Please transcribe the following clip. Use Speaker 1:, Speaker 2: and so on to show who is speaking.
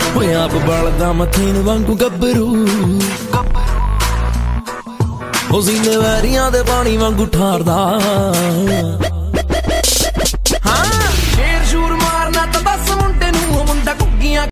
Speaker 1: ਓਏ ਆਪ ਬਲਦਾ ਮਥੀਨ ਵਾਂਗੂ ਗੱਭਰੂ ਉਹ ਸੀਨੇ ਵੈਰੀਆਂ ਦੇ ਪਾਣੀ ਵਾਂਗੂ ਠਾਰਦਾ